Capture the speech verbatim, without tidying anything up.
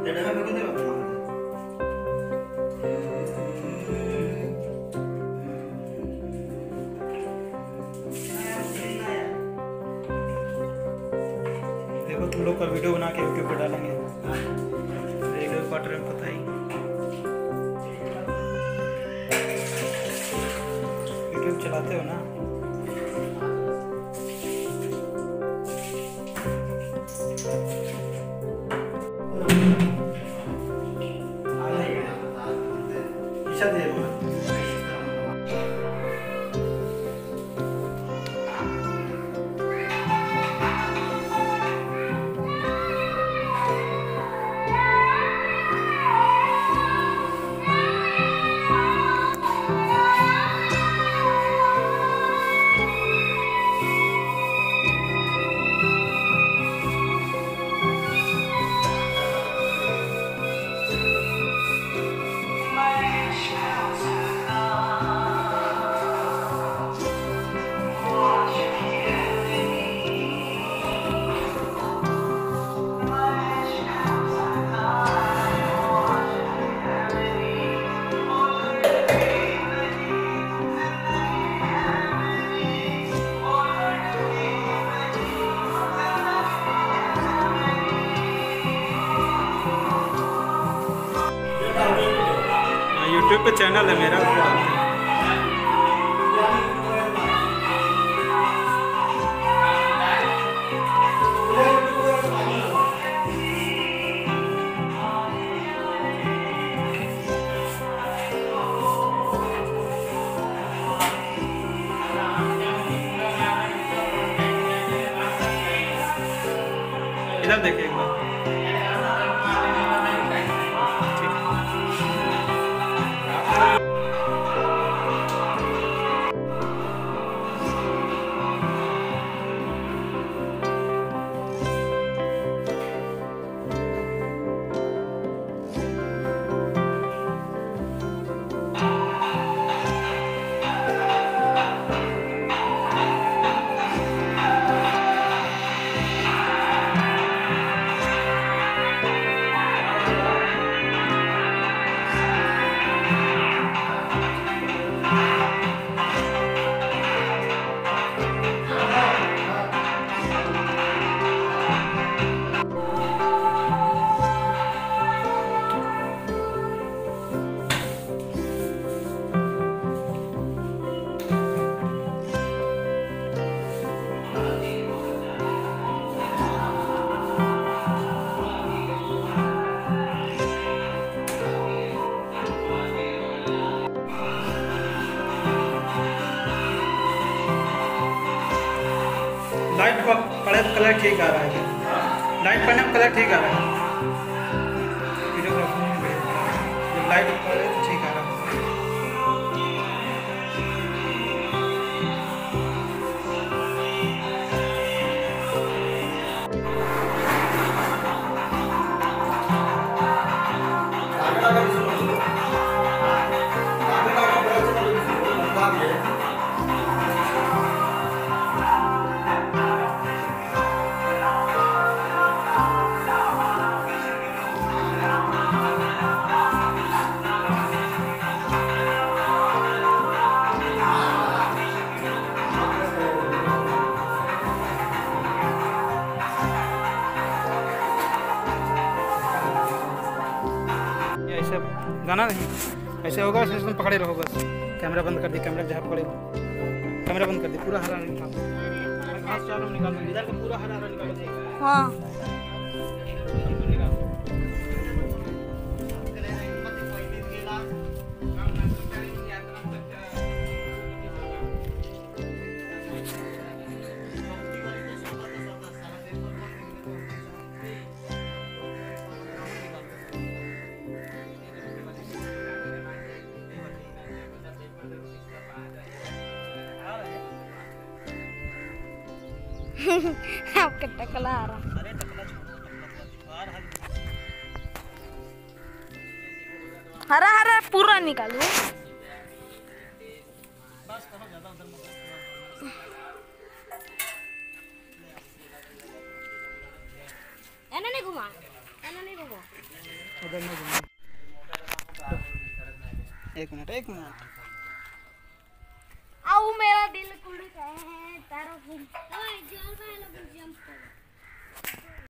देखो तुम लोग का वीडियो बना के यूट्यूब पे डालेंगे। रेलवे क्वार्टर में पता ही यूट्यूब चलाते हो ना। यूट्यूब पे चैनल है मेरा। इधर देखिए एक बार। लाइट पड़े तो कलर ठीक आ रहा है। लाइट पड़ने में कलर ठीक आ रहा है। वीडियोग्राफी में जब लाइट पड़े तो ठीक आ रहा है। ऐसे गाना नहीं ऐसे होगा, ऐसे तुम पकड़े रहो बस। कैमरा बंद कर दी, कैमरा जहाँ पकड़े कैमरा बंद कर दी। पूरा हरा निकालो, घास चारों निकालो, इधर का पूरा हरा हरा निकालो। हाँ आपका टकला आ रहा। अरे टकला हरा हरा पूरा निकालो। बस करो ज्यादा उधर मत। ऐना नहीं घुमा। उधर नहीं घूमना। एक मिनट एक मिनट। आओ मेरा दिल कुड़ है तारा